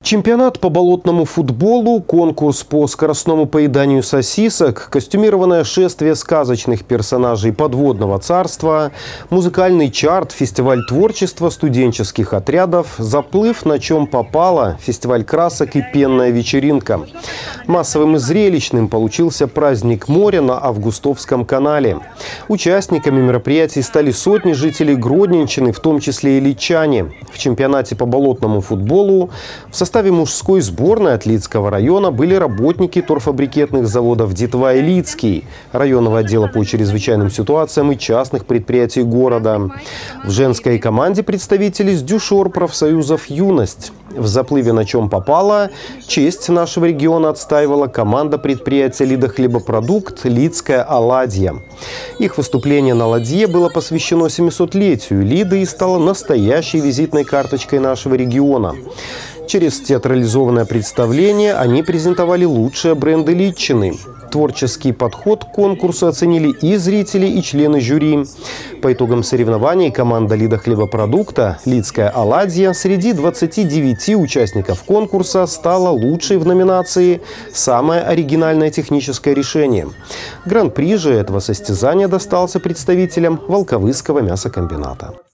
Чемпионат по болотному футболу, конкурс по скоростному поеданию сосисок, костюмированное шествие сказочных персонажей подводного царства, музыкальный чарт, фестиваль творчества студенческих отрядов, заплыв на чем попало, фестиваль красок и пенная вечеринка. Массовым и зрелищным получился праздник моря на Августовском канале. Участниками мероприятий стали сотни жителей Гродненщины, в том числе и личане. В чемпионате по болотному футболу в составе мужской сборной от Лидского района были работники торфобрикетных заводов «Детва» и «Лидский», районного отдела по чрезвычайным ситуациям и частных предприятий города. В женской команде представители с дюшор профсоюзов «Юность». В заплыве на чем попало честь нашего региона отстаивала команда предприятия «Лидохлебопродукт» «Лидская оладья». Их выступление на ладье было посвящено 700-летию Лиды и стало настоящей визитной карточкой нашего региона. Через театрализованное представление они презентовали лучшие бренды Лидчины. Творческий подход к конкурсу оценили и зрители, и члены жюри. По итогам соревнований команда «Лидохлебопродукта» «Лидская оладья» среди 29 участников конкурса стала лучшей в номинации «Самое оригинальное техническое решение». Гран-при же этого состязания достался представителям Волковыского мясокомбината.